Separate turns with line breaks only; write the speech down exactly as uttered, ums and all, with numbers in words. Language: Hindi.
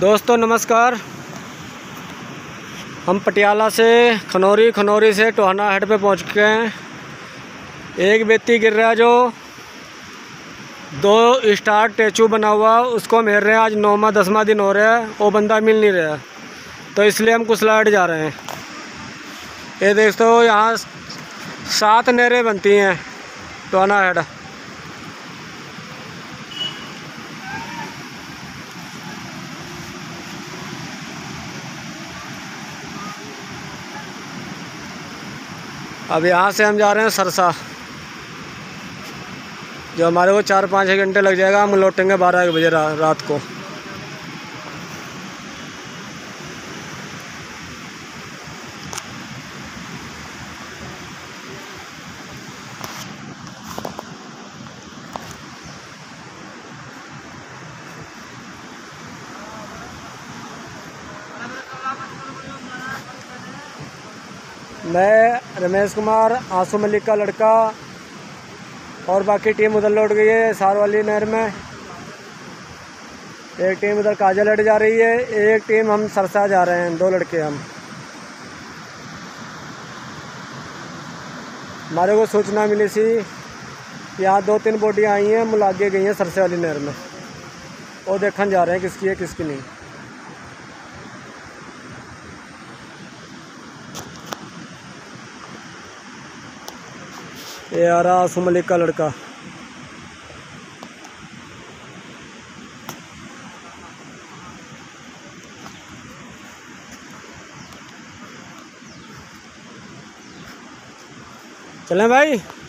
दोस्तों नमस्कार। हम पटियाला से खनौरी खनौरी से टोहाना हेड पे पहुंच गए हैं। एक व्यक्ति गिर रहा है जो दो स्टार स्टैचू बना हुआ, उसको मेर रहे हैं। आज नौवा दसवां दिन हो रहा है, वो बंदा मिल नहीं रहा, तो इसलिए हम कुशलाहट जा रहे हैं। ये देखते हो यहाँ सात नहरें बनती हैं टोहाना हेड। अब यहाँ से हम जा रहे हैं सरसा, जो हमारे को चार पाँच घंटे लग जाएगा। हम लौटेंगे बारह बजे रा, रात को। मैं रमेश कुमार, आंसू मलिक का लड़का, और बाकी टीम उधर लौट गई है सार वाली नहर में। एक टीम उधर काजल लड़ जा रही है, एक टीम हम सरसा जा रहे हैं। दो लड़के हम। हमारे को सूचना मिली थी यहाँ दो तीन बोटियाँ आई हैं, मुल आगे गई हैं सरसे वाली नहर में। वो देखने जा रहे हैं किसकी है किसकी नहीं। ये आ रहा आंसू मलिक का लड़का। चलें भाई।